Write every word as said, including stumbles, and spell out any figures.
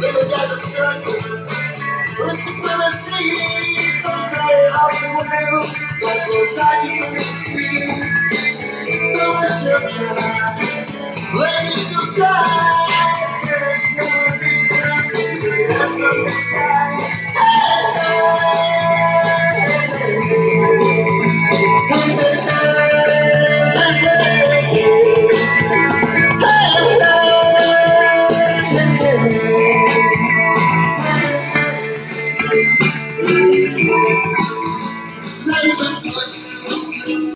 in the desert struggle. Responsibility, don't cry out to the middle. Let go side, you can see.